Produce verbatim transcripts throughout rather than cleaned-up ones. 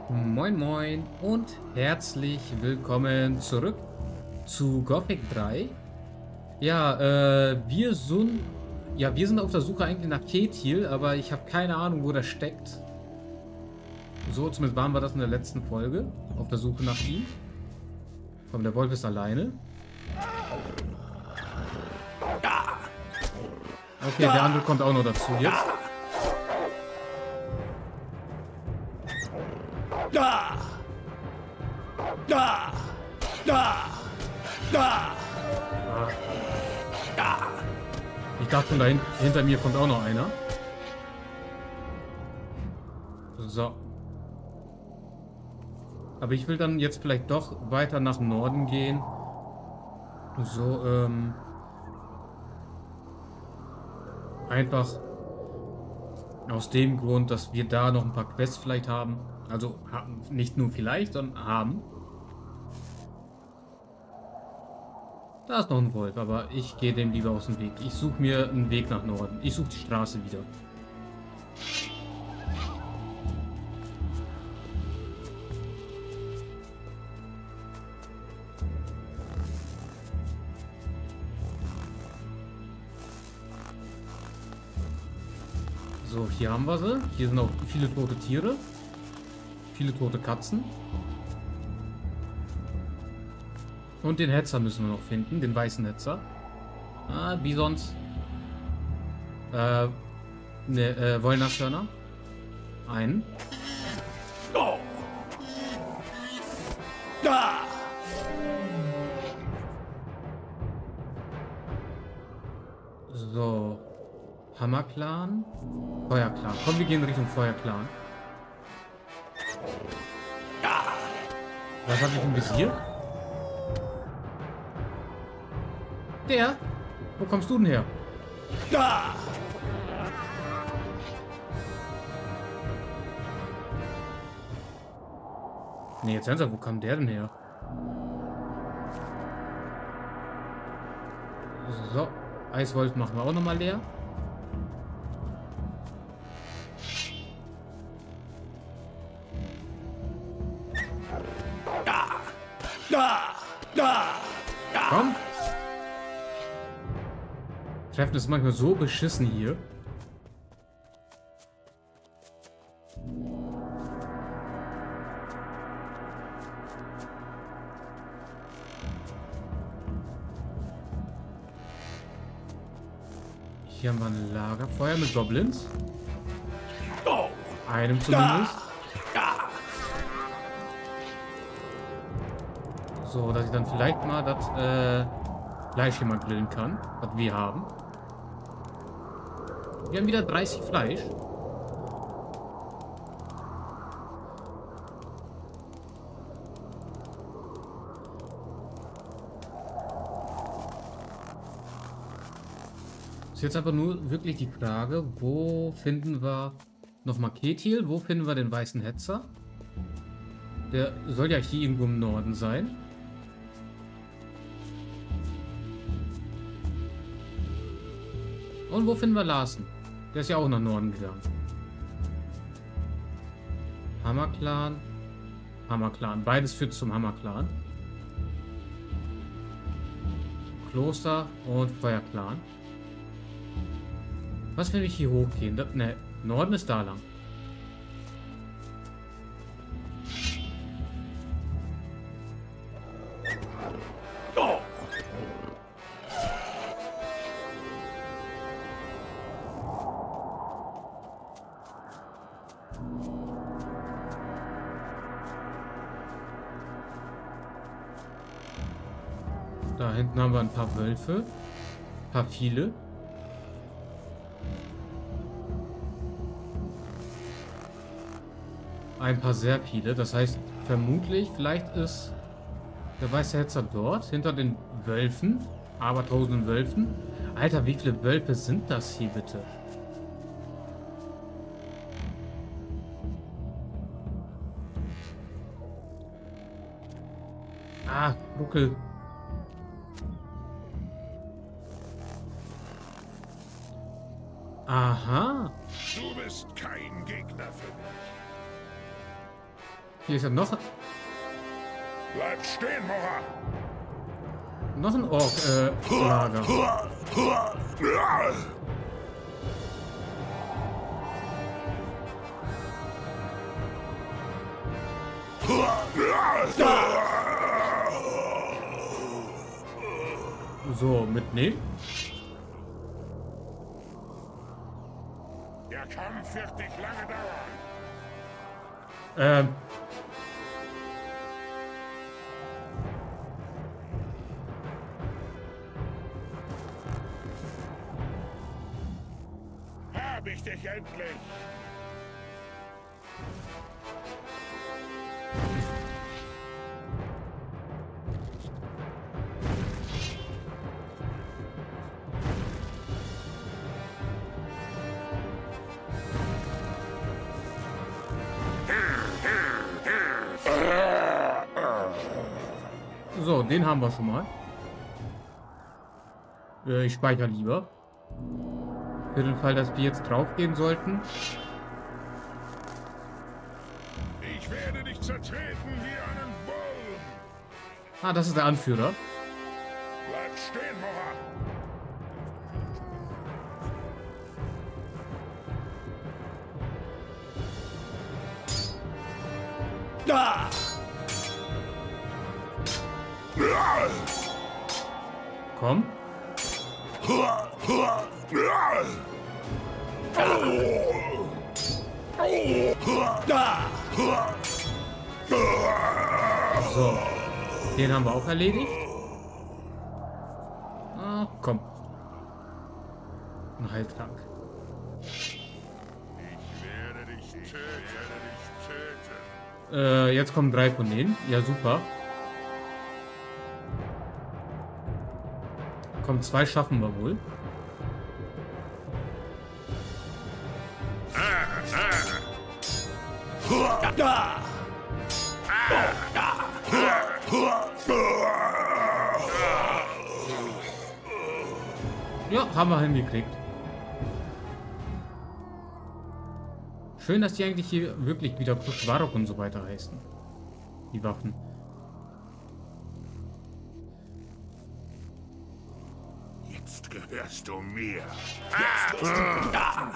Moin Moin und herzlich willkommen zurück zu Gothic drei. Ja, äh, wir sind, ja, wir sind auf der Suche eigentlich nach Kethil, aber ich habe keine Ahnung, wo der steckt. So, zumindest waren wir das in der letzten Folge, auf der Suche nach ihm. Komm, der Wolf ist alleine. Okay, der andere kommt auch noch dazu jetzt. Da! Da! Da! Da! Da! Ich dachte schon, dahin, hinter mir kommt auch noch einer. So. Aber ich will dann jetzt vielleicht doch weiter nach Norden gehen. So, ähm... einfach aus dem Grund, dass wir da noch ein paar Quests vielleicht haben. Also nicht nur vielleicht, sondern haben. Da ist noch ein Wolf, aber ich gehe dem lieber aus dem Weg. Ich suche mir einen Weg nach Norden. Ich suche die Straße wieder. So, hier haben wir sie. Hier sind auch viele tote Tiere. Viele tote Katzen. Und den Hetzer müssen wir noch finden. Den weißen Hetzer. Ah, Bisons. Äh, ne, äh, Wollnashörner. Einen. Oh. Da! So. Hammerclan. Feuerclan. Komm, wir gehen Richtung Feuerclan. Was habe ich im Visier? Der? Wo kommst du denn her? Da! Nee, jetzt ernsthaft, wo kam der denn her? So. Eiswolf machen wir auch nochmal leer. Da! Da! Da! Komm! Treffen ist manchmal so beschissen hier. Hier haben wir ein Lagerfeuer mit Goblins. Oh. Einem zumindest. Da! So, dass ich dann vielleicht mal das äh, Fleisch hier mal grillen kann, was wir haben. Wir haben wieder dreißig Fleisch. Ist jetzt aber nur wirklich die Frage, wo finden wir nochmal Kethil? Wo finden wir den weißen Hetzer? Der soll ja hier irgendwo im Norden sein. Und wo finden wir Larsen? Der ist ja auch nach Norden gegangen. Hammerclan. Hammerclan. Beides führt zum Hammerclan. Kloster und Feuerclan. Was, wenn wir hier hochgehen? Das, ne, Norden ist da lang. Oh. Da hinten haben wir ein paar Wölfe. Ein paar viele. Ein paar sehr viele. Das heißt, vermutlich, vielleicht ist der weiße Hetzer dort, hinter den Wölfen. Aber tausenden Wölfen. Alter, wie viele Wölfe sind das hier bitte? Ah, Ruckel. Aha. Du bist kein Gegner für mich. Hier ist ja noch, Bleib stehen, Mora. noch ein Ork-Lager. So, mitnehmen. Der Kampf wird nicht lange dauern. Ähm. Hab ich dich endlich. So, den haben wir schon mal. Äh, ich speichere lieber. Für den Fall, dass wir jetzt drauf gehen sollten. Ich werde dich zertreten wie einen Bullen. Ah, das ist der Anführer. Bleib stehen, Mora. Da! Komm. So. Den haben wir auch erledigt. Ah, komm. Ein Heiltrank. Ich werde dich töten. Ich werde dich töten. Äh, jetzt kommen drei von denen. Ja, super. Komm, zwei schaffen wir wohl. Da! Ja, haben wir hingekriegt. Schön, dass die eigentlich hier wirklich wieder Kuschwarok und so weiter heißen. Die Waffen. Jetzt gehörst du mir. Jetzt bist du da!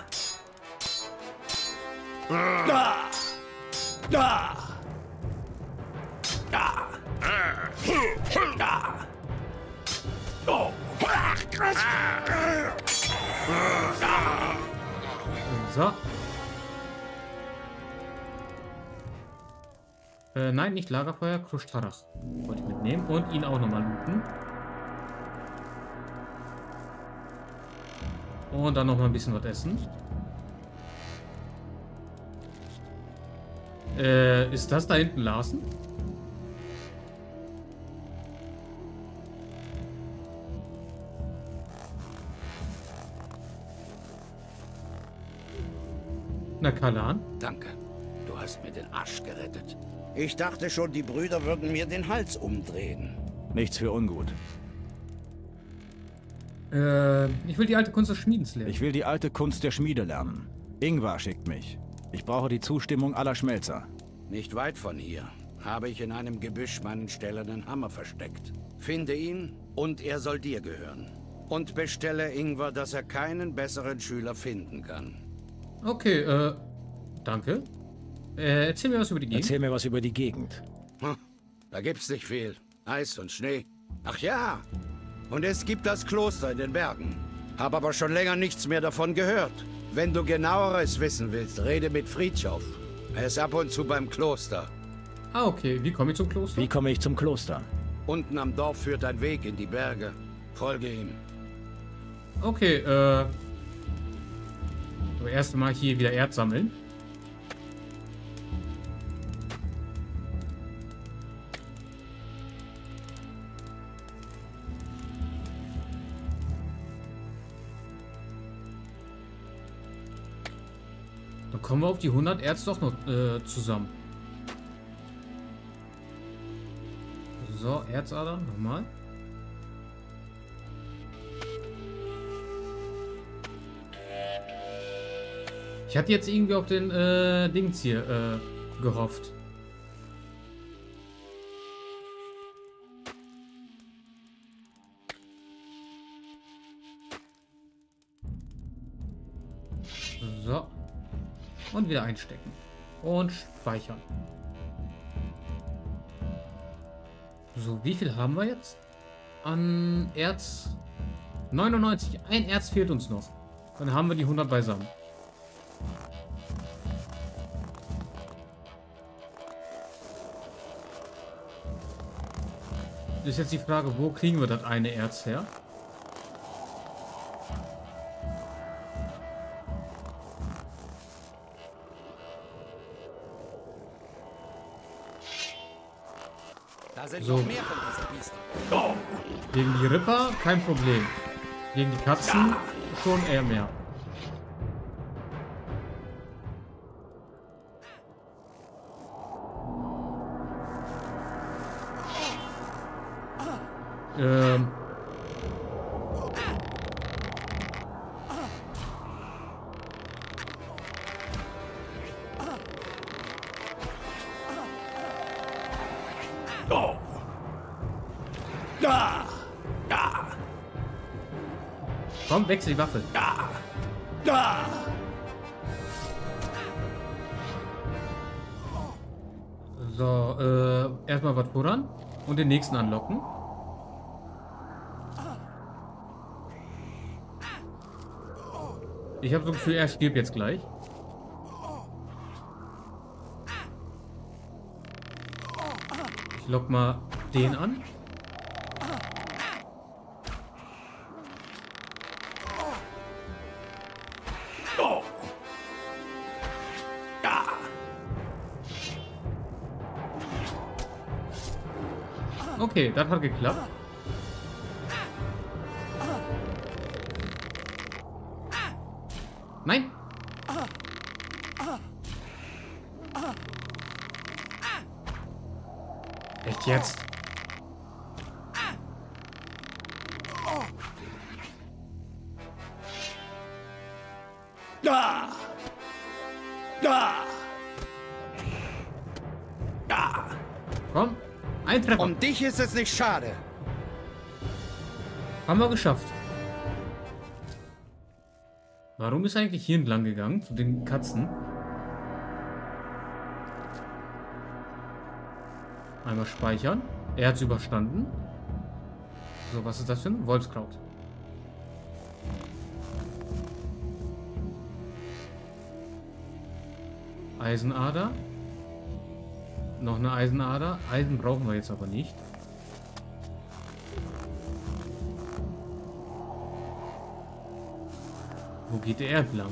Da! Da! Da! Da! Oh! So. Äh, nein, nicht Lagerfeuer, Kruschtarach. Wollte ich mitnehmen und ihn auch nochmal looten. Und dann nochmal ein bisschen was essen. Äh, ist das da hinten Larsen? Na, Kalan? Danke. Du hast mir den Arsch gerettet. Ich dachte schon, die Brüder würden mir den Hals umdrehen. Nichts für ungut. Äh, ich will die alte Kunst des Schmiedens lernen. Ich will die alte Kunst der Schmiede lernen. Ingvar schickt mich. Ich brauche die Zustimmung aller Schmelzer. Nicht weit von hier habe ich in einem Gebüsch meinen stählernen Hammer versteckt. Finde ihn und er soll dir gehören. Und bestelle Ingvar, dass er keinen besseren Schüler finden kann. Okay, äh, danke. Äh, erzähl mir was über die Gegend. Erzähl mir was über die Gegend. Hm, da gibt's nicht viel. Eis und Schnee. Ach ja, und es gibt das Kloster in den Bergen. Hab aber schon länger nichts mehr davon gehört. Wenn du genaueres wissen willst, rede mit Friedschow. Er ist ab und zu beim Kloster. Ah, okay. Wie komme ich zum Kloster? Wie komme ich zum Kloster? Unten am Dorf führt ein Weg in die Berge. Folge ihm. Okay, äh... aber erst mal hier wieder Erz sammeln. Dann kommen wir auf die hundert Erz doch noch äh, zusammen. So, Erzadern, nochmal. Ich hatte jetzt irgendwie auf den äh, Dings hier äh, gehofft. Und wieder einstecken. Und speichern. So, wie viel haben wir jetzt? An Erz? neunundneunzig. Ein Erz fehlt uns noch. Dann haben wir die hundert beisammen. Ist jetzt die Frage, wo kriegen wir das eine Erz her? Da sind So. noch mehr von diesen Biestern. Gegen die Ripper kein Problem. Gegen die Katzen schon eher mehr. Ähm. Komm, wechsel die Waffe. So, äh, erstmal was futtern und den nächsten anlocken. Ich habe so ein Gefühl, er stirbt jetzt gleich. Ich lock mal den an. Okay, das hat geklappt. Nein! Echt jetzt? Da! Da! Da! Komm, ein Treffer. Um dich ist es nicht schade. Haben wir geschafft. Warum ist er eigentlich hier entlang gegangen? Zu den Katzen. Einmal speichern. Er hat es überstanden. So, was ist das für ein Wolfskraut? Eisenader. Noch eine Eisenader. Eisen brauchen wir jetzt aber nicht. Wo geht der entlang?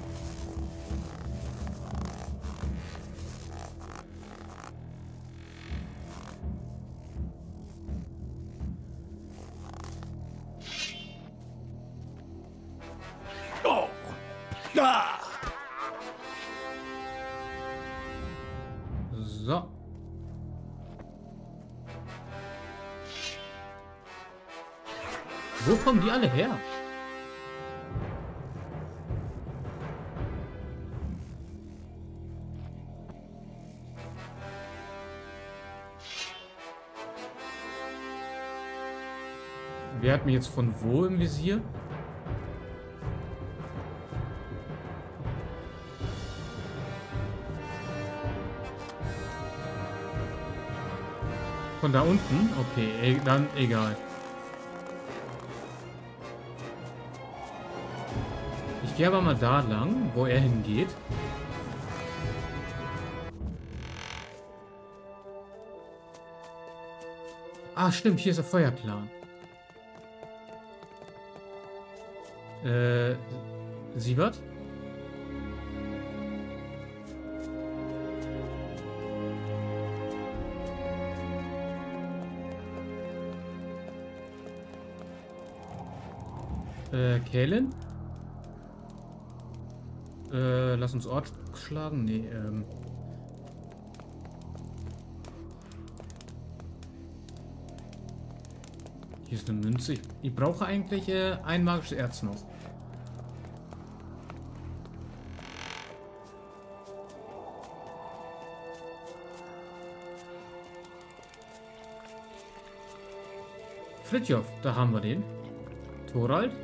Oh. Da! So. Wo kommen die alle her? Wer hat mich jetzt von wo im Visier? Von da unten? Okay, e dann egal. Ich gehe aber mal da lang, wo er hingeht. Ah, stimmt, hier ist der Feuerclan. Äh, Siebert? Äh, Kalen? Äh, lass uns Ort schlagen? Nee, ähm. Hier ist eine Münze. Ich, ich brauche eigentlich äh, ein magisches Erz noch. Fritjof, da haben wir den. Thorald.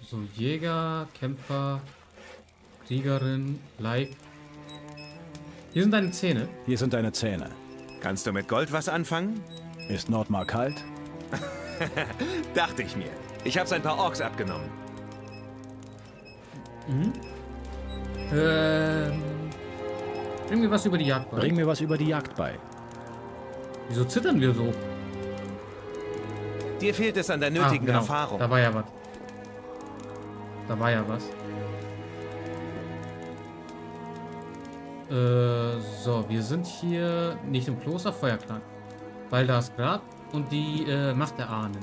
So, Jäger, Kämpfer, Kriegerin, Leib. Hier sind deine Zähne. Hier sind deine Zähne. Kannst du mit Gold was anfangen? Ist Nordmar kalt? Dachte ich mir. Ich hab's ein paar Orks abgenommen. Mhm. Ähm, bring mir was über die Jagd bei. Bring mir was über die Jagd bei. Wieso zittern wir so? Dir fehlt es an der nötigen Ah, genau. Erfahrung. Da war ja was. Da war ja was. Äh, so, wir sind hier nicht im Kloster, Feuerklang. Baldars Grab und die äh, Macht der Ahnen.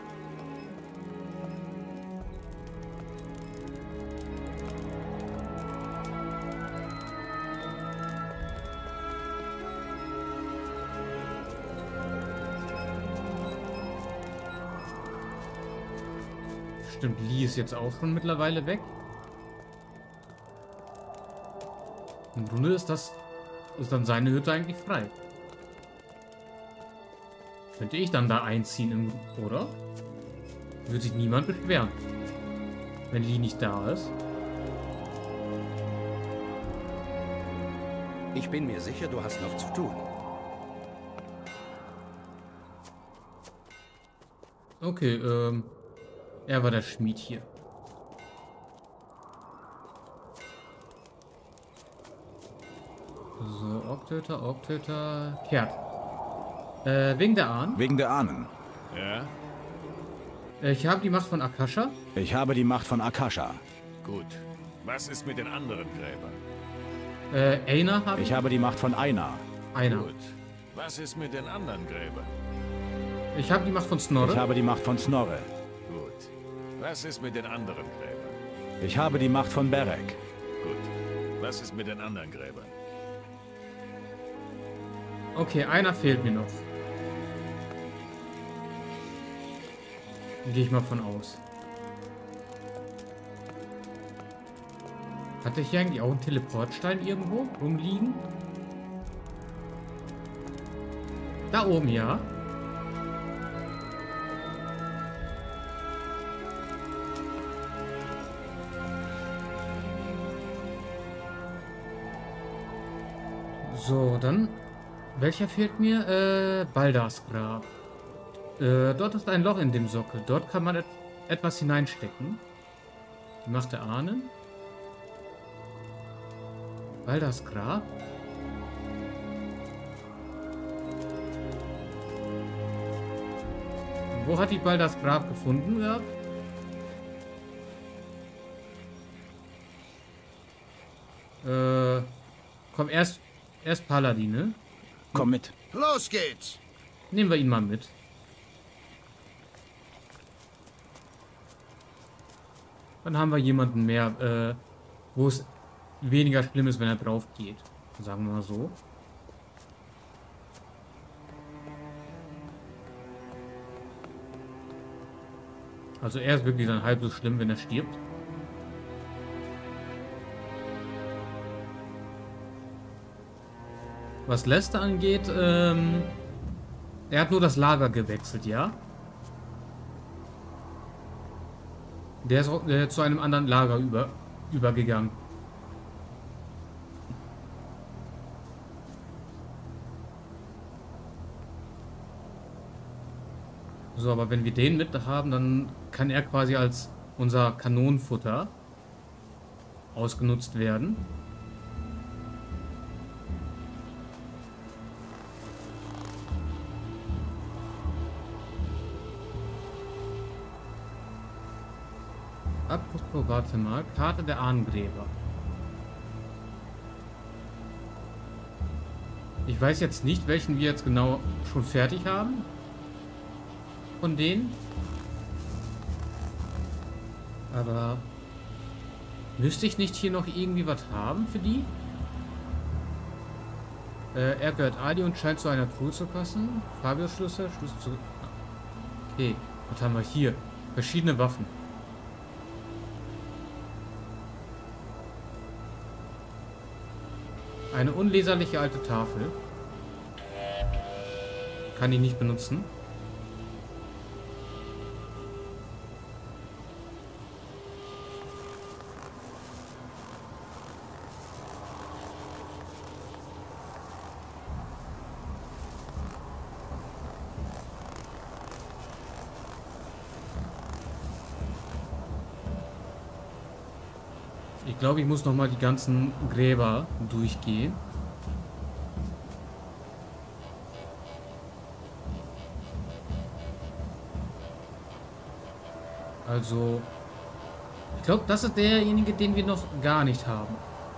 Stimmt, Lee ist jetzt auch schon mittlerweile weg. Im Grunde ist das, ist dann seine Hütte eigentlich frei. Könnte ich dann da einziehen, im, oder? Würde sich niemand beschweren, wenn Lee nicht da ist. Ich bin mir sicher, du hast noch zu tun. Okay, ähm... er war der Schmied hier. So, Orktöter, Orktöter, kehrt. Äh, wegen der Ahnen. Wegen der Ahnen. Ja, Äh, ich habe die Macht von Akasha. Ich habe die Macht von Akasha. gut. Was ist mit den anderen Gräbern? Äh, Aina habe ich. Ich habe die Macht von Aina. Einer. Gut. Was ist mit den anderen Gräbern? Ich habe die Macht von Snorre. Ich habe die Macht von Snorre. Gut. Was ist mit den anderen Gräbern? Ich habe die Macht von Berek. Gut. Was ist mit den anderen Gräbern? Okay, einer fehlt mir noch. Gehe ich mal von aus. Hatte ich hier eigentlich auch einen Teleportstein irgendwo rumliegen? Da oben, ja. So, dann... welcher fehlt mir? Äh, Baldars Grab. Äh, dort ist ein Loch in dem Sockel. Dort kann man et etwas hineinstecken. Die Macht der Ahnen. Baldars Grab. Wo hat die Baldars Grab gefunden gehabt? Äh, komm, erst, erst Paladin, ne? Komm mit. Los geht's! Nehmen wir ihn mal mit. Dann haben wir jemanden mehr, äh, wo es weniger schlimm ist, wenn er drauf geht. Sagen wir mal so. Also er ist wirklich dann halb so schlimm, wenn er stirbt. Was Lester angeht, ähm, er hat nur das Lager gewechselt, ja? Der ist auch, äh, zu einem anderen Lager über, übergegangen. So, aber wenn wir den mit haben, dann kann er quasi als unser Kanonenfutter ausgenutzt werden. Apropos, warte mal. Karte der Ahnengräber. Ich weiß jetzt nicht, welchen wir jetzt genau schon fertig haben. Von denen. Aber müsste ich nicht hier noch irgendwie was haben für die? Äh, er gehört Adi und scheint zu einer Truhe zu passen. Fabius Schlüssel, Schlüssel zu... Okay, was haben wir hier? Verschiedene Waffen. Eine unleserliche alte Tafel. Kann ich nicht benutzen. Ich glaube, ich muss noch mal die ganzen Gräber durchgehen. Also, ich glaube, das ist derjenige, den wir noch gar nicht haben.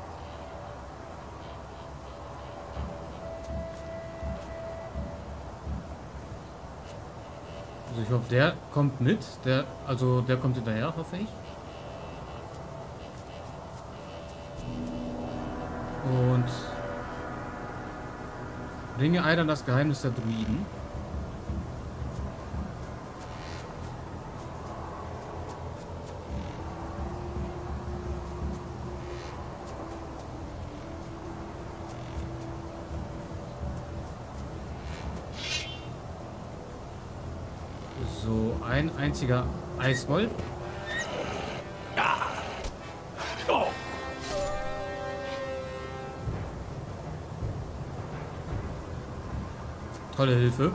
Also ich hoffe, der kommt mit. Der, also der kommt hinterher, hoffe ich. Und bringe Aidan das Geheimnis der Druiden. So, ein einziger Eiswolf. Tolle Hilfe.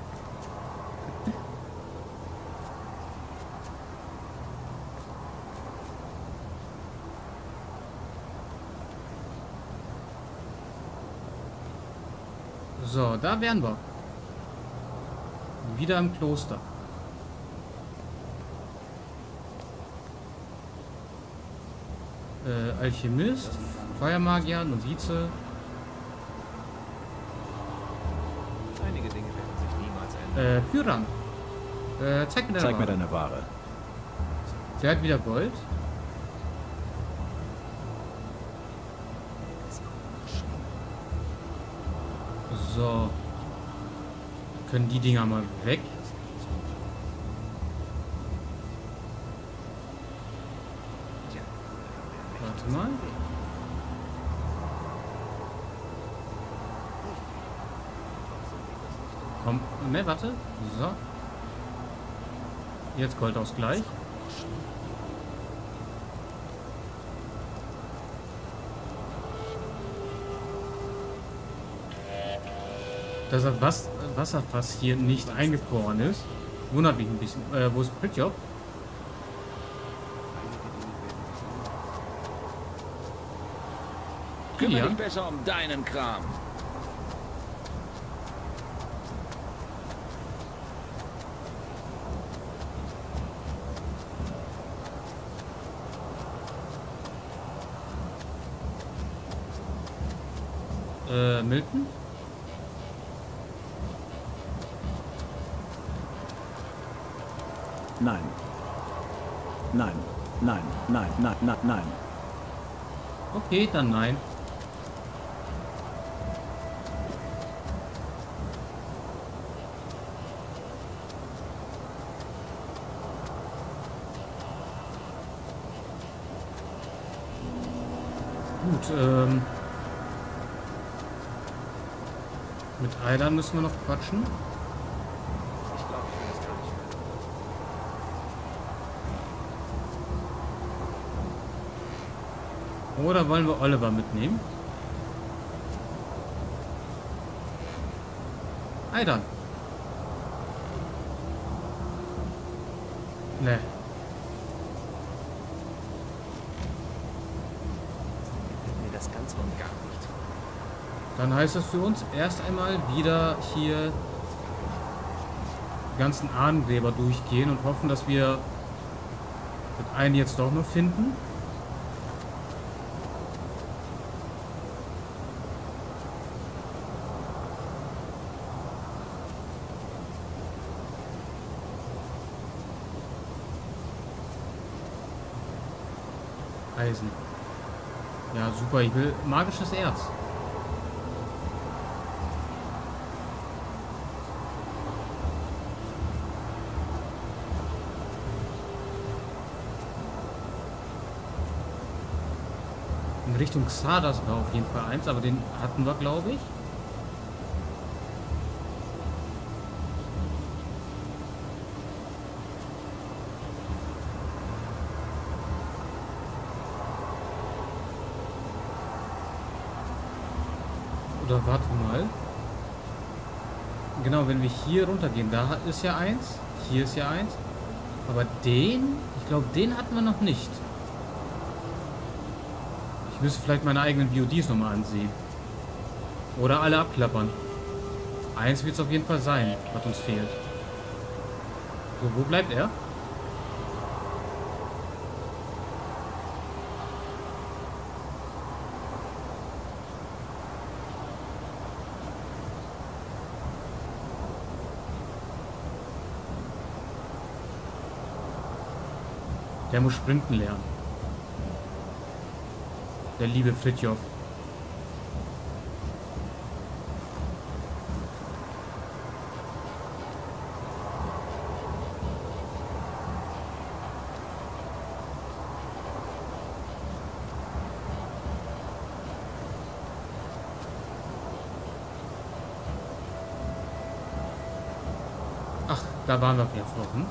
So, da wären wir. Wieder im Kloster. Äh, Alchemist, Feuermagier, Novize. Einige Dinge werden sich niemals ändern. Äh, Pyram. Äh, zeig mir deine Zeig mir Ware. deine Ware. Der hat wieder Gold. So. Können die Dinger mal weg. Warte mal. Komm, ne, warte. So. Jetzt Goldausgleich. Dass das Was Wasserfass hier nicht eingefroren ist, wundert mich ein bisschen. Äh, wo ist Fritjof? Kümmere Ja. dich besser um deinen Kram. Äh, Milton? Nein. Nein. Nein. Nein. Nein. Nein. Nein. Okay, dann nein. Gut, ähm... mit Aidan müssen wir noch quatschen. Ich glaube, ich will das gar nicht mehr. Oder wollen wir Oliver mitnehmen? Aidan. Ne. Mir das ganz und gar nicht. Dann heißt das für uns erst einmal wieder hier die ganzen Ahnengräber durchgehen und hoffen, dass wir mit einen jetzt doch noch finden. Eisen. Ja, super. Ich will magisches Erz. In Richtung Xardas war auf jeden Fall eins, aber den hatten wir, glaube ich. Oder warte mal. Genau, wenn wir hier runtergehen, da ist ja eins. Hier ist ja eins. Aber den, ich glaube, den hatten wir noch nicht. Ich müsste vielleicht meine eigenen V O Ds nochmal ansehen. Oder alle abklappern. Eins wird es auf jeden Fall sein, was uns fehlt. So, wo bleibt er? Der muss sprinten lernen. Der liebe Fritjof. Ach, da waren wir wieder vorhin.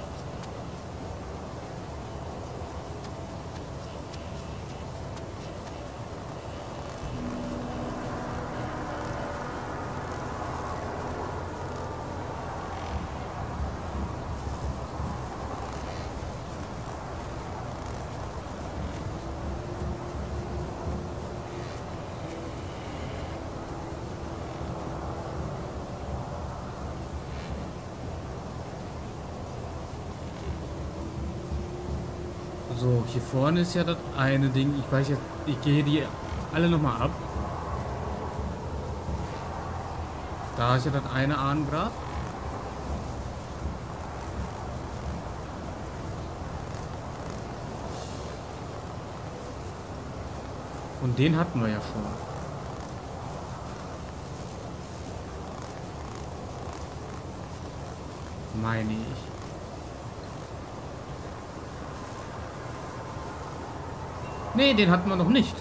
So, hier vorne ist ja das eine Ding. Ich weiß jetzt, ich gehe die alle nochmal ab. Da ist ja das eine Ahnengrab. Und den hatten wir ja schon. Meine ich. Nee, den hatten wir noch nicht.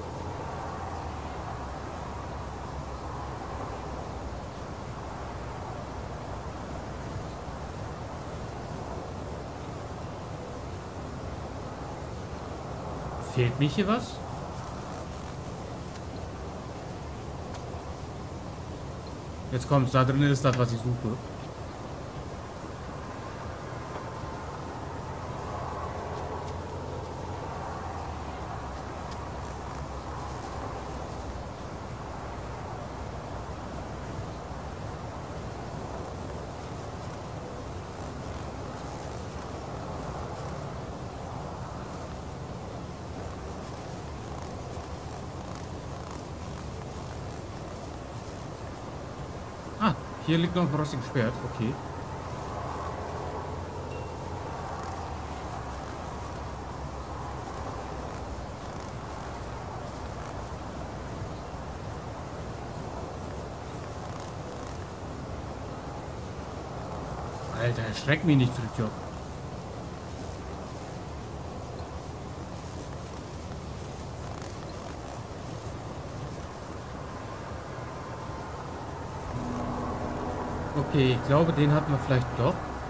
Fehlt mich hier was? Jetzt kommt's, da drin ist das, was ich suche. Ah, hier liegt noch ein rostiges Schwert. Okay. Alter, erschreck mich nicht, Fritjof. Okay, ich glaube, den hatten wir vielleicht doch.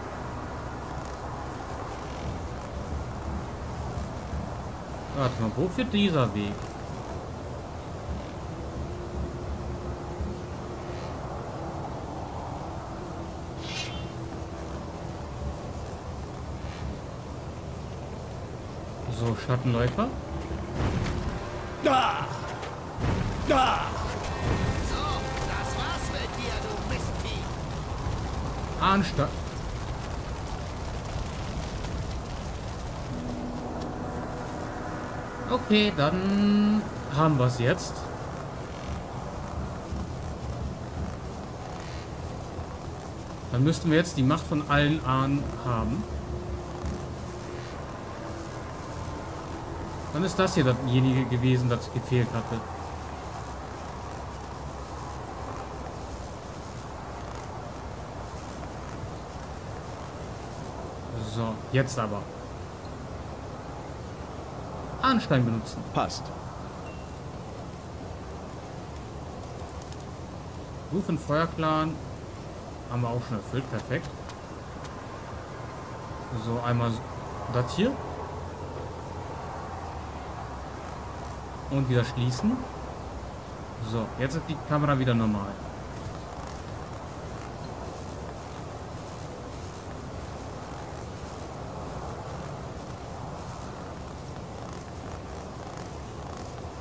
Warte mal, wo führt dieser Weg? So, Schattenläufer. Da! Da! Anstatt. Okay, dann haben wir es jetzt. Dann müssten wir jetzt die Macht von allen Ahnen haben. Dann ist das hier dasjenige gewesen, das gefehlt hatte. So, jetzt aber. Ahnenstein benutzen. Passt. Ruf in Feuerclan. Haben wir auch schon erfüllt. Perfekt. So, einmal das hier. Und wieder schließen. So, jetzt ist die Kamera wieder normal.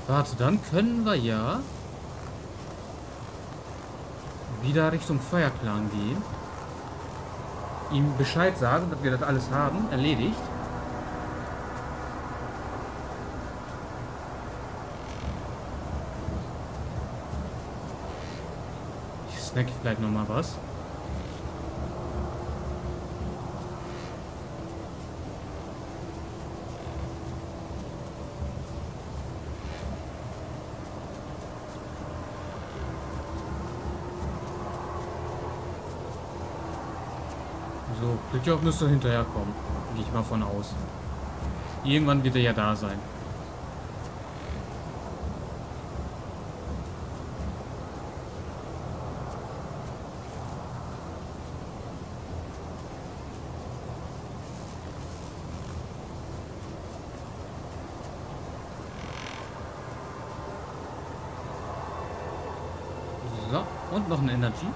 Warte, dann können wir ja wieder Richtung Feuerclan gehen. Ihm Bescheid sagen, dass wir das alles haben. Erledigt. Ich snacke vielleicht noch mal was. So, Fritjof müsste hinterherkommen. Gehe ich mal von aus. Irgendwann wird er ja da sein. So, und noch eine Energy.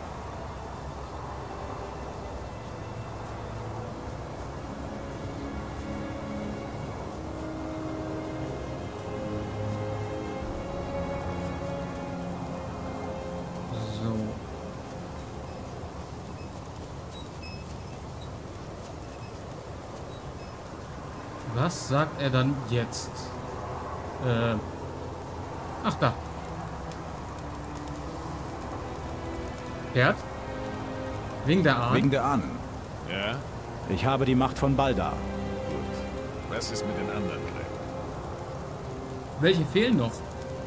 Was sagt er dann jetzt? Äh. Ach, da. Pferd? Wegen der Ahnen? Wegen der Ahnen. Ja? Ich habe die Macht von Balda. Gut. Was ist mit den anderen Gräbern? Welche fehlen noch?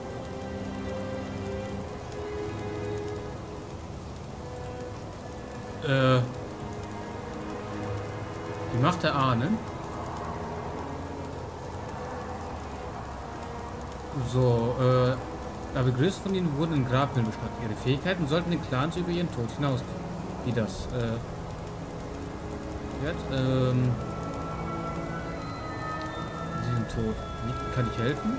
Äh. Die Macht der Ahnen? So, äh, aber größte von ihnen wurden in Grabhüllen bestattet. Ihre Fähigkeiten sollten den Clans über ihren Tod hinausgehen. Wie das, äh, wird, ähm, sie sind tot. Wie kann ich helfen?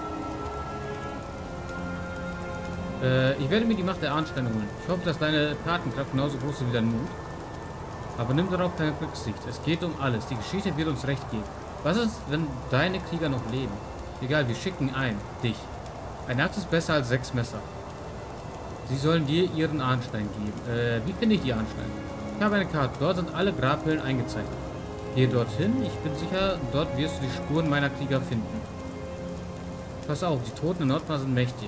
Äh, ich werde mir die Macht der Ahnsteine holen. Ich hoffe, dass deine Tatenkraft genauso groß ist wie dein Mut. Aber nimm darauf keine Rücksicht. Es geht um alles. Die Geschichte wird uns recht geben. Was ist, wenn deine Krieger noch leben? Egal, wir schicken ein. Dich. Ein Axt ist besser als sechs Messer. Sie sollen dir ihren Ahnstein geben. Äh, wie finde ich die Ahnsteine? Ich habe eine Karte. Dort sind alle Grabhüllen eingezeichnet. Gehe dorthin. Ich bin sicher, dort wirst du die Spuren meiner Krieger finden. Pass auf, die Toten in Nordmar sind mächtig.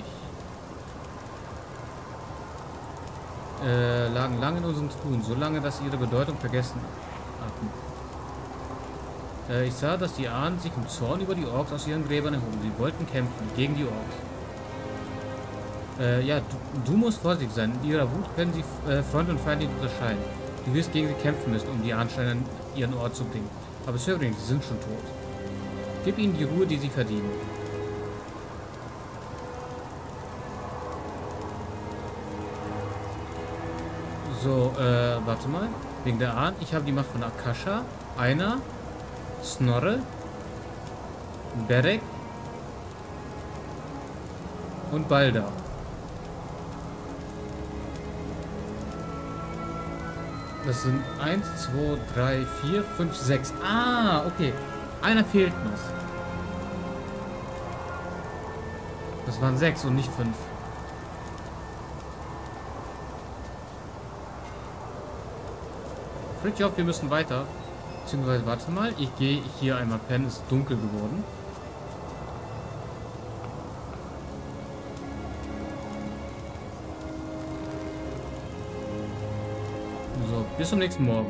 Äh, lagen lange in unseren Truhen. So lange, dass sie ihre Bedeutung vergessen hatten. Äh, ich sah, dass die Ahnen sich im Zorn über die Orks aus ihren Gräbern erhoben. Sie wollten kämpfen gegen die Orks. Äh, ja, du, du musst vorsichtig sein. In ihrer Wut können sie äh, Freund und Feind nicht unterscheiden. Du wirst gegen sie kämpfen müssen, um die Ahnsteine an ihren Ort zu bringen. Aber Söring, sie sind schon tot. Gib ihnen die Ruhe, die sie verdienen. So, äh, warte mal. Wegen der Ahnen. Ich habe die Macht von Akasha, Einer, Snorre, Berek und Balda. Das sind eins, zwei, drei, vier, fünf, sechs. Ah, okay. Einer fehlt noch. Das waren sechs und nicht fünf. Fritjof, wir müssen weiter. Beziehungsweise, warte mal. Ich gehe hier einmal pennen. Es ist dunkel geworden. So, bis zum nächsten Morgen.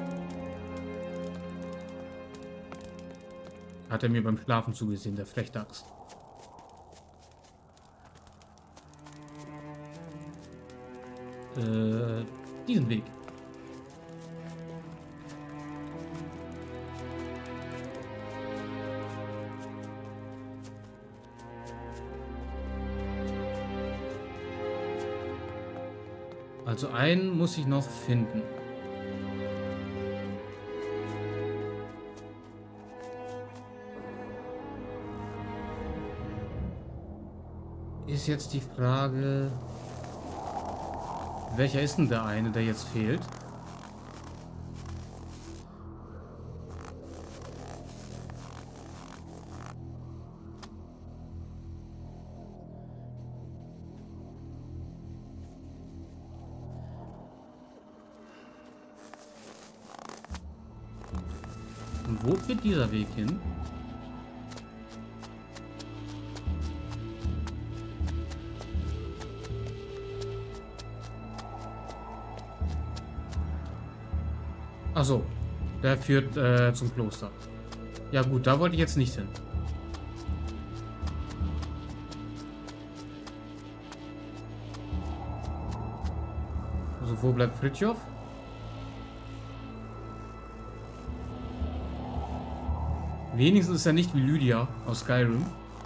Hat er mir beim Schlafen zugesehen, der Frechdachs. Äh, diesen Weg. Also einen muss ich noch finden. Ist jetzt die Frage, welcher ist denn der eine, der jetzt fehlt? Und wo führt dieser Weg hin? Ach so, der führt äh, zum Kloster. Ja gut, da wollte ich jetzt nicht hin. Also wo bleibt Fritjof? Wenigstens ist er nicht wie Lydia aus Skyrim.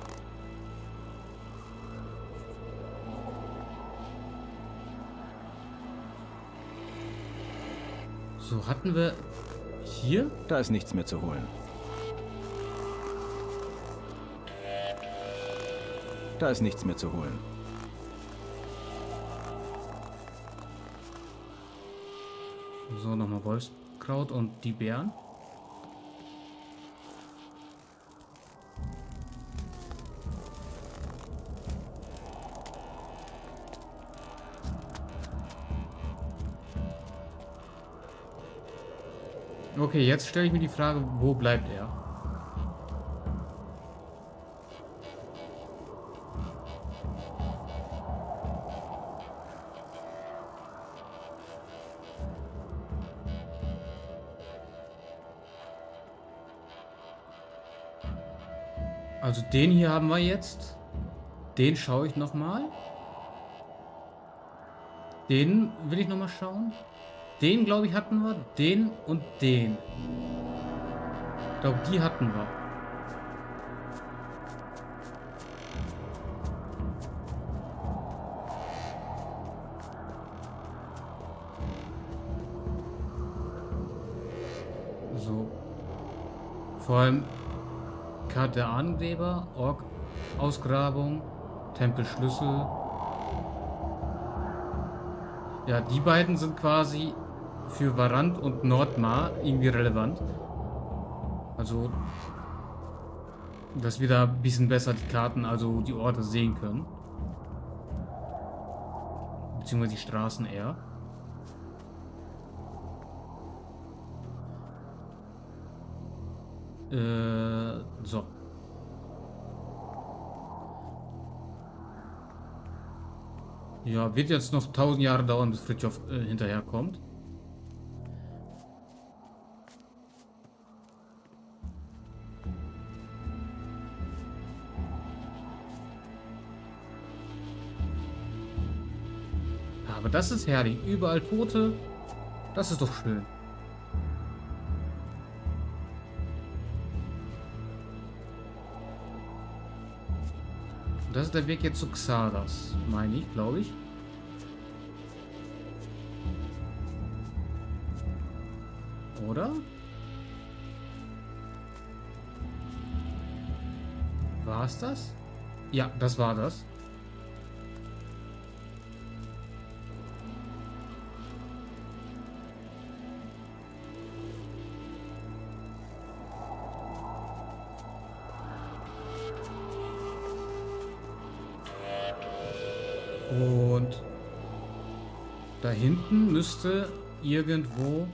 So, hatten wir hier? Da ist nichts mehr zu holen. Da ist nichts mehr zu holen. So, nochmal Wolfskraut und die Beeren. Okay, jetzt stelle ich mir die Frage, wo bleibt er? Also den hier haben wir jetzt. Den schaue ich noch mal. Den will ich noch mal schauen. Den, glaube ich, hatten wir. Den und den. Ich glaube, die hatten wir. So. Vor allem Karte der Ahnengräber, Ork-Ausgrabung, Tempelschlüssel. Ja, die beiden sind quasi für Varant und Nordmar irgendwie relevant. Also, dass wir da ein bisschen besser die Karten, also die Orte sehen können. Beziehungsweise die Straßen eher. Äh, so. Ja, wird jetzt noch tausend Jahre dauern, bis Fritjof äh, hinterherkommt. Aber das ist herrlich. Überall Tote. Das ist doch schön. Das ist der Weg jetzt zu Xardas, meine ich, glaube ich. Oder? War es das? Ja, das war das. Und da hinten müsste irgendwo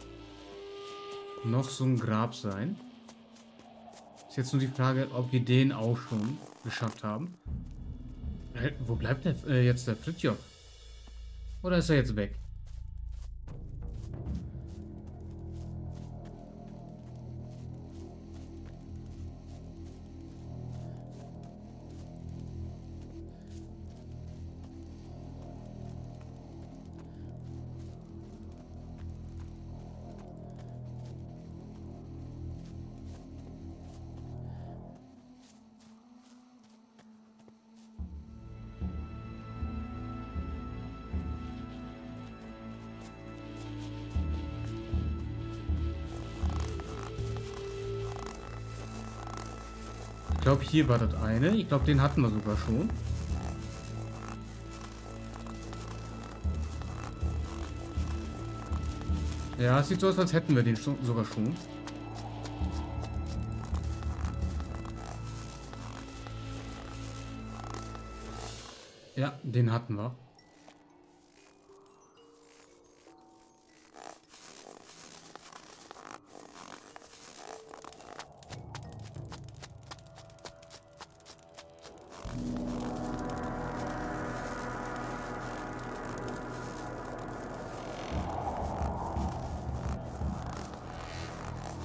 noch so ein Grab sein. Ist jetzt nur die Frage, ob wir den auch schon geschafft haben. Äh, wo bleibt der äh, jetzt der Fritjof? Oder ist er jetzt weg? Ich glaube, hier war das eine. Ich glaube, den hatten wir sogar schon. Ja, es sieht so aus, als hätten wir den schon, sogar schon. Ja, den hatten wir.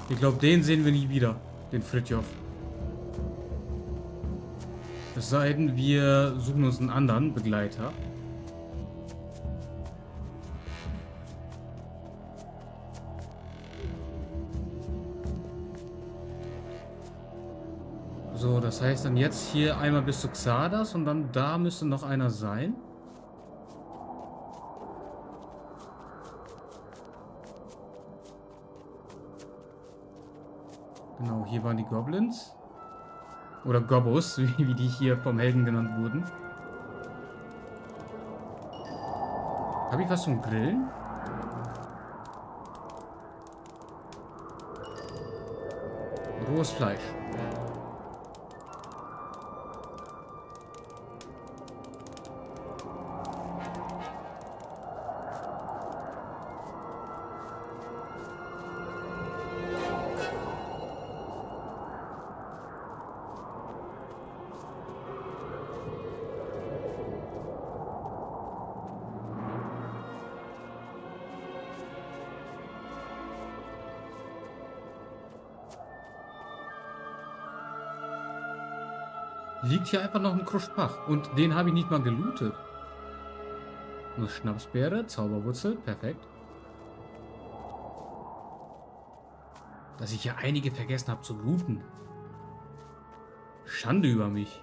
Ich glaube, den sehen wir nie wieder. Den Fridtjof. Es sei denn, wir suchen uns einen anderen Begleiter. So, das heißt dann jetzt hier einmal bis zu Xardas und dann da müsste noch einer sein. Genau, hier waren die Goblins. Oder Gobbos, wie, wie die hier vom Helden genannt wurden. Habe ich was zum Grillen? Rohes Fleisch. Liegt hier einfach noch ein Kruschpach. Und den habe ich nicht mal gelootet. Eine Schnapsbeere, Zauberwurzel, perfekt. Dass ich hier einige vergessen habe zu looten. Schande über mich.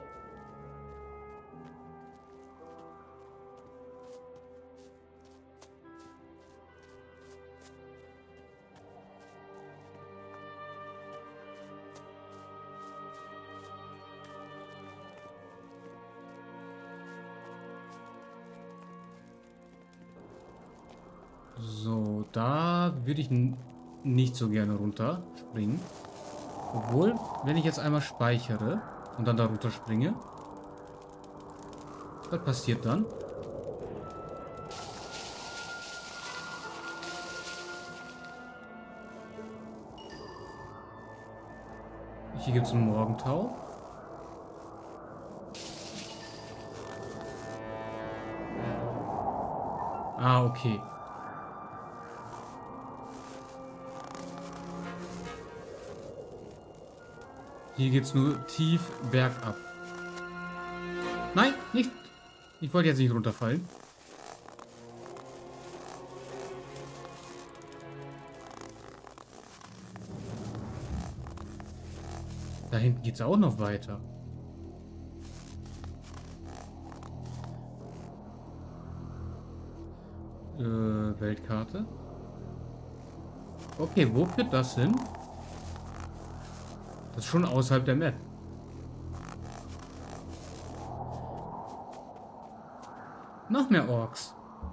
So, da würde ich nicht so gerne runterspringen. Obwohl, wenn ich jetzt einmal speichere und dann da runter springe, was passiert dann? Hier gibt es einen Morgentau. Ah, okay. Hier geht's nur tief bergab. Nein, nicht. Ich wollte jetzt nicht runterfallen. Da hinten geht's auch noch weiter. Äh, Weltkarte. Okay, wo führt das hin? Das ist schon außerhalb der Map. Noch mehr Orks.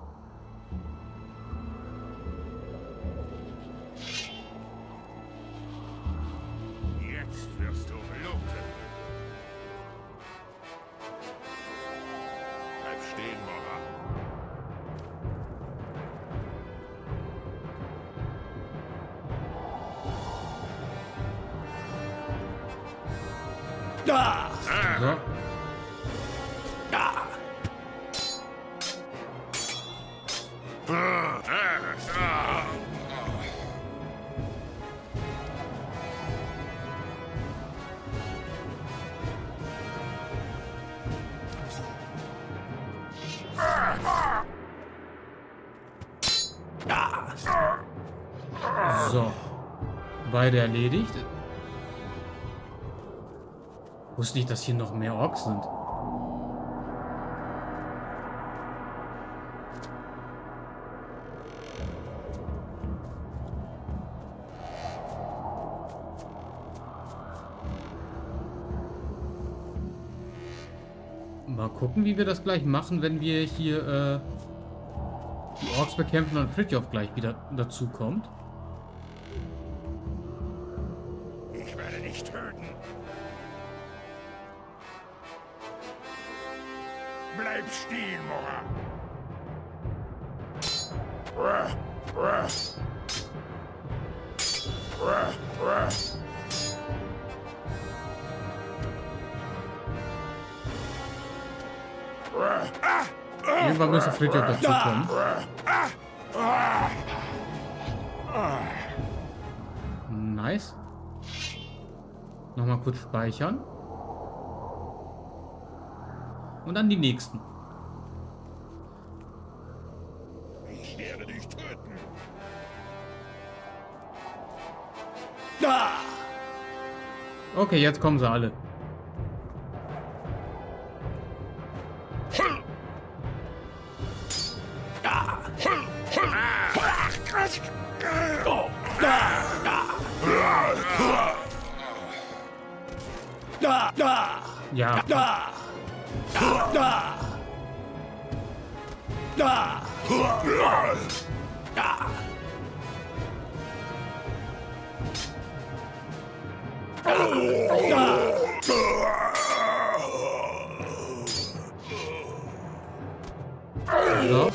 Jetzt wirst du bluten. Bleib stehen, Mora. Da! So. Da! So. Beide erledigt. Wusste nicht, dass hier noch mehr Orks sind. Mal gucken, wie wir das gleich machen, wenn wir hier äh, die Orks bekämpfen und Fridtjof gleich wieder dazu kommt. Ich werde dich töten. Bleib stehen, Mora. Irgendwann müsste Fridtjof dazu kommen. Nice. Nochmal kurz speichern. Und dann die nächsten. Ich werde dich töten. Okay, jetzt kommen sie alle. Ja. So.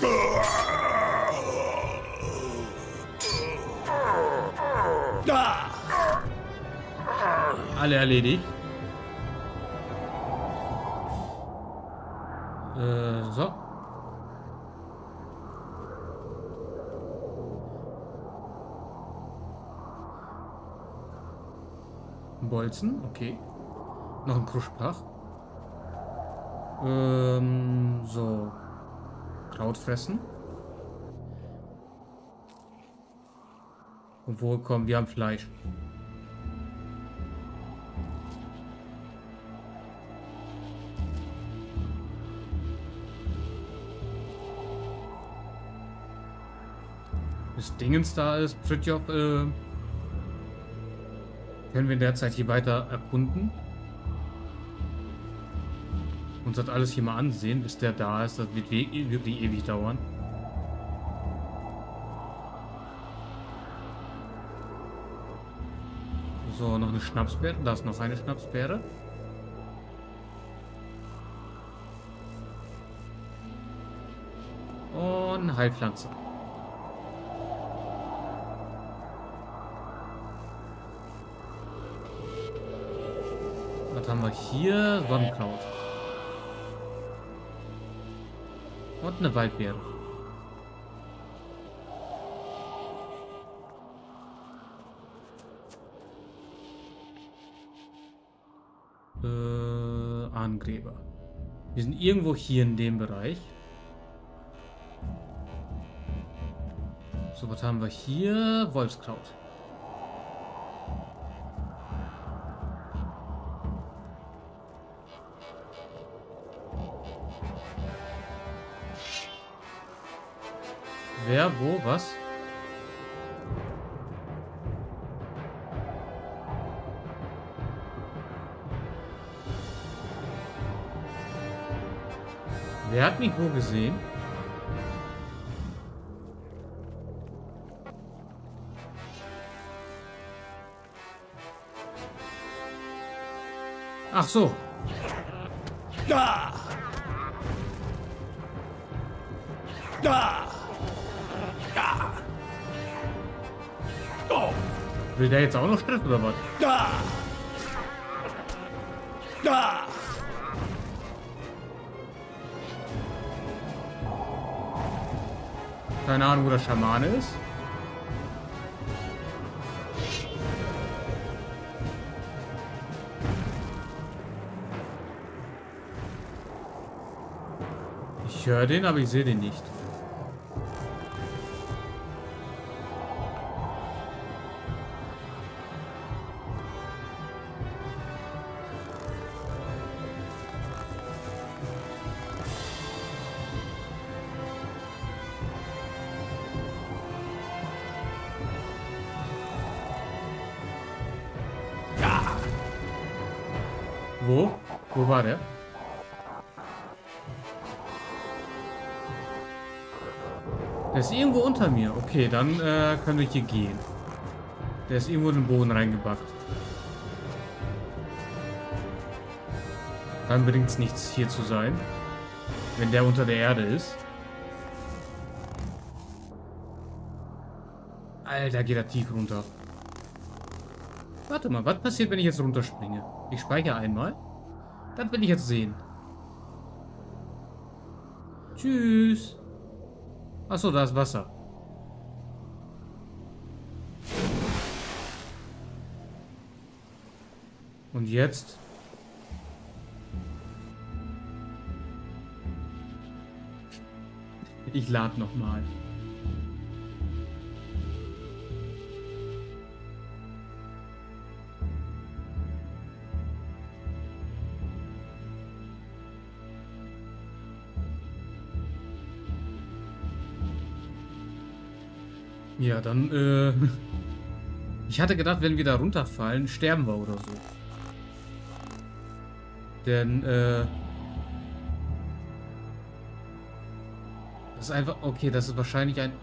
Alle erledigt. Äh, so. Bolzen, okay. Noch ein Kruschbach. Ähm, so. Kraut fressen. Obwohl, komm, wir haben Fleisch. Bis Dingens da ist, Fritjof, äh, können wir derzeit hier weiter erkunden. Uns das alles hier mal ansehen, bis der da ist. Das wird wirklich ewig dauern. So, noch eine Schnapsbeere. Da ist noch eine Schnapsbeere. Und eine Heilpflanze. Was haben wir hier? Sonnenkraut. Und eine Waldbeere. Äh, Ahnengräber. Wir sind irgendwo hier in dem Bereich. So, was haben wir hier? Wolfskraut. Wer, wo, was? Wer hat mich wo gesehen? Ach so. Da! Da! Will der jetzt auch noch Stress oder was? Da! Da! Keine Ahnung, wo der Schamane ist. Ich höre den, aber ich sehe den nicht. Wo? Wo war der? Der ist irgendwo unter mir. Okay, dann äh, können wir hier gehen. Der ist irgendwo in den Boden reingebackt. Dann bringt es nichts, hier zu sein. Wenn der unter der Erde ist. Alter, geht er tief runter. Warte mal, was passiert, wenn ich jetzt runterspringe? Ich speichere einmal. Das will ich jetzt sehen. Tschüss. Achso, da ist Wasser. Und jetzt? Ich lade nochmal. Ja, dann, äh... ich hatte gedacht, wenn wir da runterfallen, sterben wir oder so. Denn, äh... das ist einfach... Okay, das ist wahrscheinlich ein...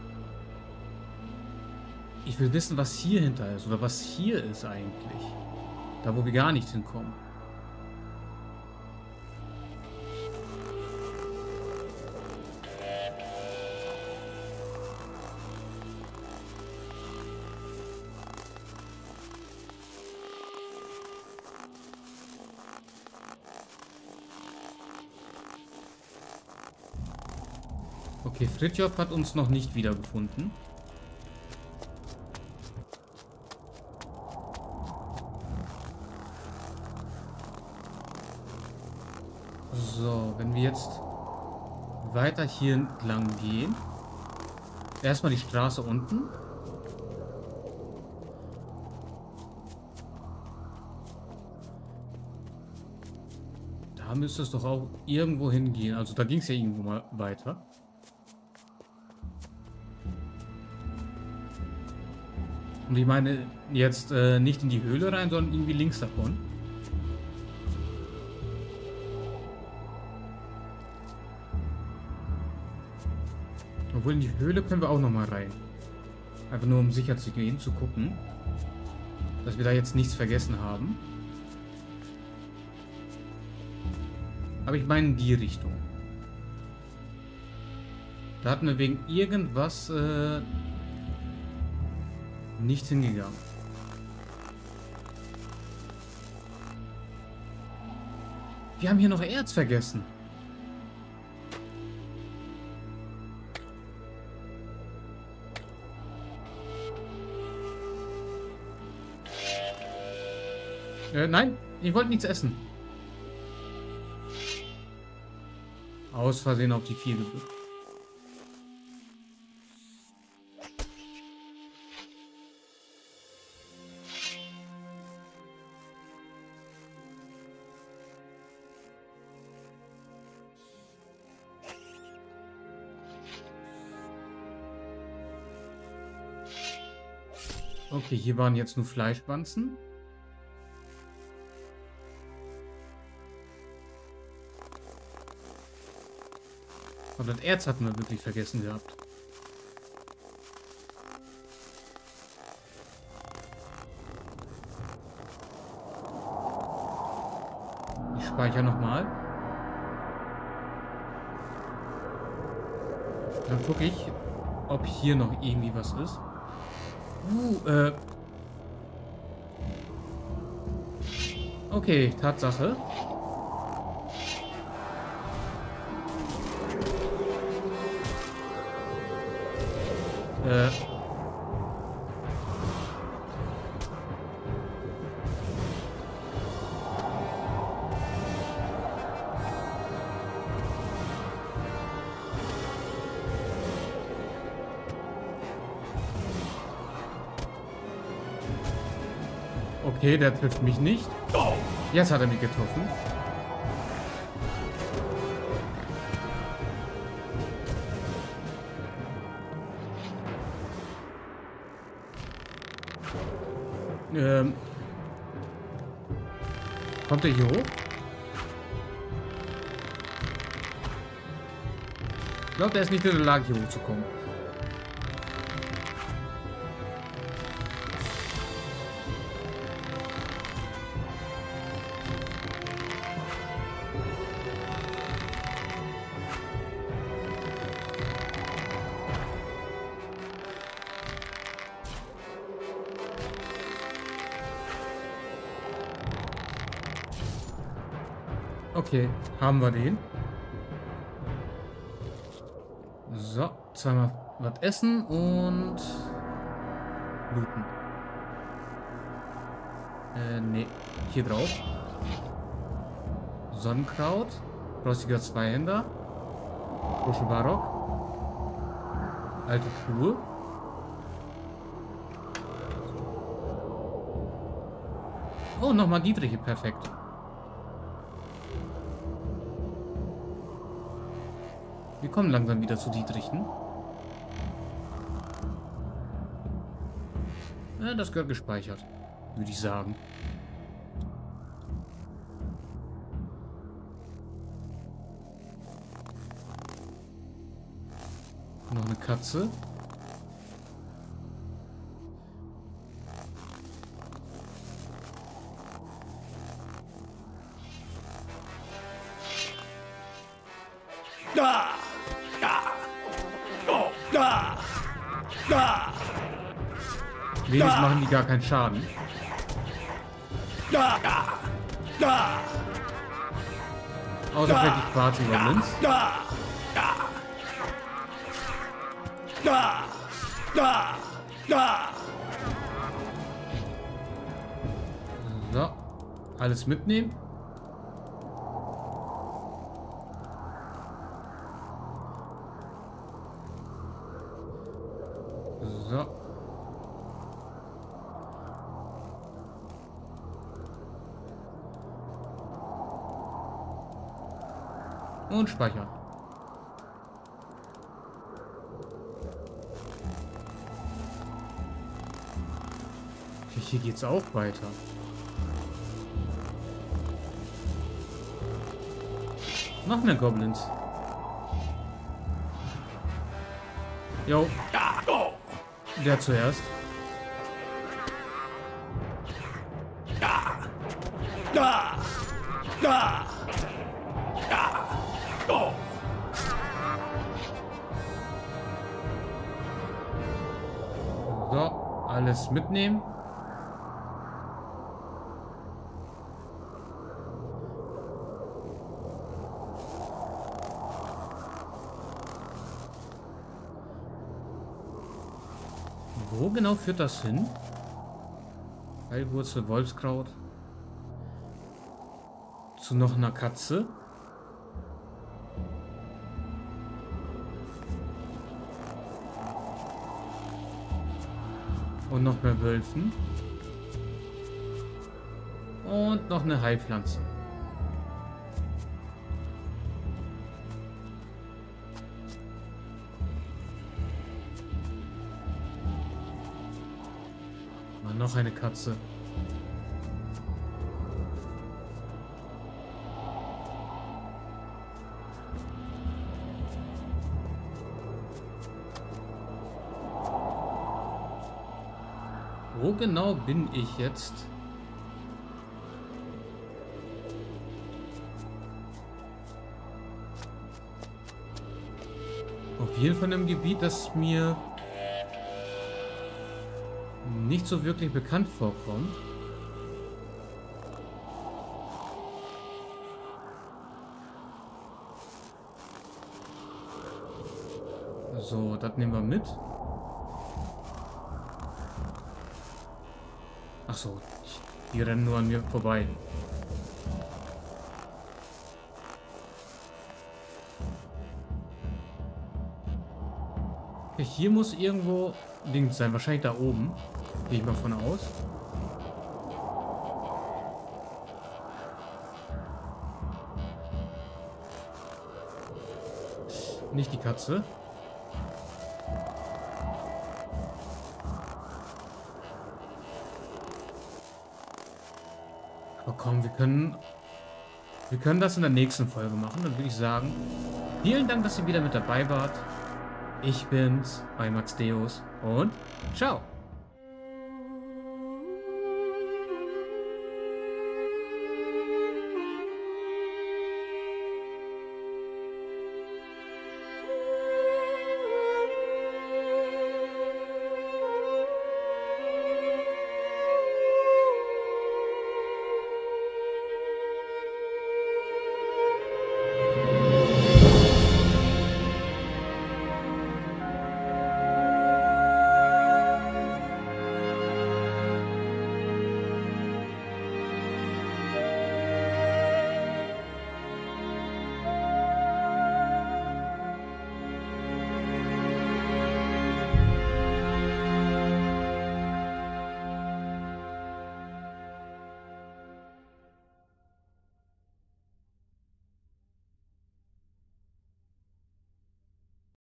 Ich will wissen, was hier hinter ist. Oder was hier ist eigentlich. Da, wo wir gar nicht hinkommen. Okay, Fridtjof hat uns noch nicht wiedergefunden. So, wenn wir jetzt weiter hier entlang gehen. Erstmal die Straße unten. Da müsste es doch auch irgendwo hingehen. Also da ging es ja irgendwo mal weiter. Und ich meine jetzt äh, nicht in die Höhle rein, sondern irgendwie links davon. Obwohl in die Höhle können wir auch noch mal rein. Einfach nur um sicher zu gehen, zu gucken, dass wir da jetzt nichts vergessen haben. Aber ich meine in die Richtung. Da hatten wir wegen irgendwas äh, nicht hingegangen. Wir haben hier noch Erz vergessen. Äh, nein, ich wollte nichts essen. Aus Versehen auf die vier gedrückt. Okay, hier waren jetzt nur Fleischwanzen. Und das Erz hatten wir wirklich vergessen gehabt. Ich speichere nochmal. Dann gucke ich, ob hier noch irgendwie was ist. Uh, äh. Okay, Tatsache. Äh. Okay, der trifft mich nicht. Jetzt hat er mich getroffen. Ähm. Kommt er hier hoch? Ich glaube, der ist nicht in der Lage, hier hochzukommen. Okay, haben wir den. So, zweimal was essen und looten. Äh, nee. Hier drauf. Sonnenkraut. Rostiger Zweihänder. Frische Barock. Alte Truhe. Oh, noch Magietriche. Perfekt. Wir kommen langsam wieder zu Dietrichen. Ja, das gehört gespeichert, würde ich sagen. Noch eine Katze. Da! Da! Oh, da! Da! Wenigstens machen die gar keinen Schaden. Da! Da! Da! Außer vielleicht die Quarz-Goblins. Da! Da! Da! Da! Da! So. Alles mitnehmen. So. Und speichern. Hier geht's auch weiter. Noch mehr Goblins. Jo. Der zuerst. Da! Da! Da! Da! Oh! So, alles mitnehmen. Wo genau führt das hin? Heilwurzel, Wolfskraut. Zu noch einer Katze. Und noch mehr Wölfen. Und noch eine Heilpflanze. Noch eine Katze. Wo genau bin ich jetzt? Auf jeden Fall im Gebiet, das mir nicht so wirklich bekannt vorkommt. So, das nehmen wir mit. Ach so, die rennen nur an mir vorbei. Okay, hier muss irgendwo Ding sein, wahrscheinlich da oben. Gehe ich mal von aus. Nicht die Katze. Aber komm, wir können... Wir können das in der nächsten Folge machen. Dann würde ich sagen, vielen Dank, dass ihr wieder mit dabei wart. Ich bin's, bei Max Deus und ciao.